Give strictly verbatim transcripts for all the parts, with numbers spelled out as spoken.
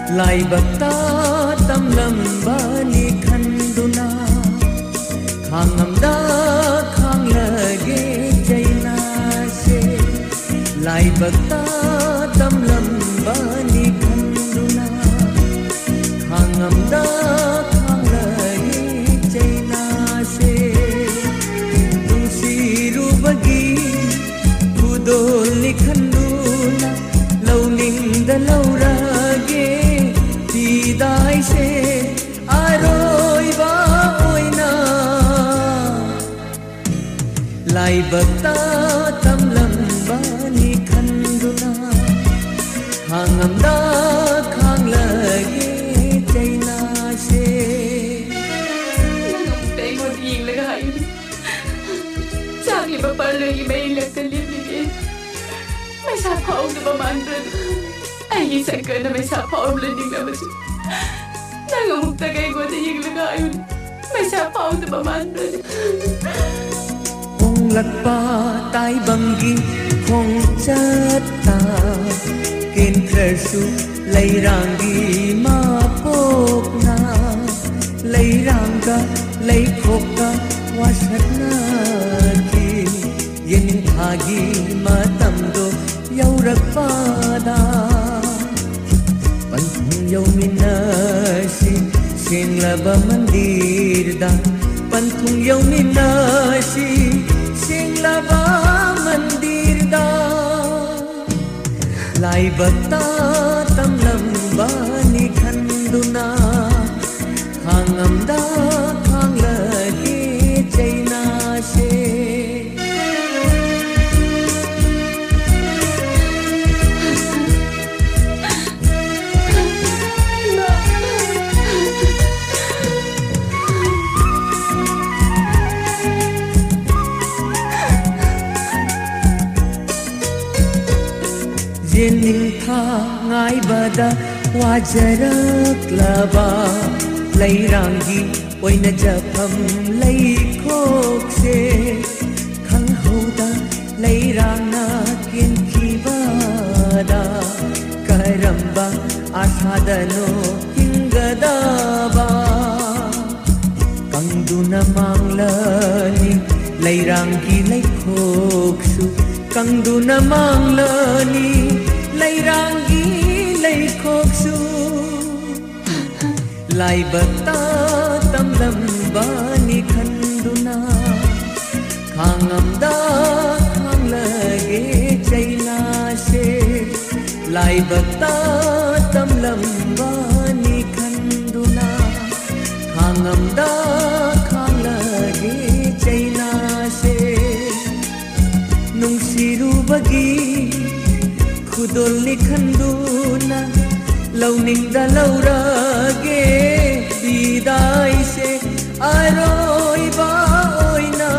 लाइबक्ता तमलंबानी खंदुना खांगमदा खांगलगे जैनासे लाइबक्ता तमलंबानी खंदुना खांगमदा खांगलगे जैनासे नुंसिरुबगी खुदोलनि खंदुना लौनिंग लौरागे दाई से आरोइबा ओइना लाइबक्ता तमलंबानी खंदुना खांगमदा खांगलगे जैना से पेंगोन यिंग लगा हाय चाली बपरलगी मैं लकली लिगे मैं साफाउ दे बमानब्रन आई सकन मैं साफाउ ब्लेंडिंग लबसु nang umukta kay ko sa yung lagayon may sapaw na bamandan kung lagpa tay banggi kung chata kin kersu lay rangi mapok na lay rangga lay kokka wasat na ki yening thagi matamdo yaurak pada Panthung yauminasi singlaba mandirda Panthung yauminasi singlaba mandirda Laibakta tamlambani khanduna Khangamda khanglage jainase Yening tha ngai bada wajarak laba lay rangi oina japam lay khok se khang hoda lay rangna kin khibada karamba asadano hingada ba kangduna manglani lay rangi lay khok su kangduna manglani lay rangi lay khoksu laibakta tamlambani khanduna khangamda khanglage jaina se laibakta tamlambani khanduna khangamda khanglage jaina se nungsirubagi khudolni khanduna launingda laurage bidai se aroiba oina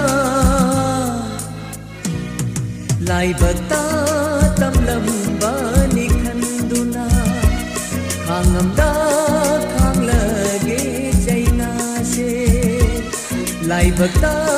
laibakta tamlambani khanduna khangamda khanglage jaina se laibakta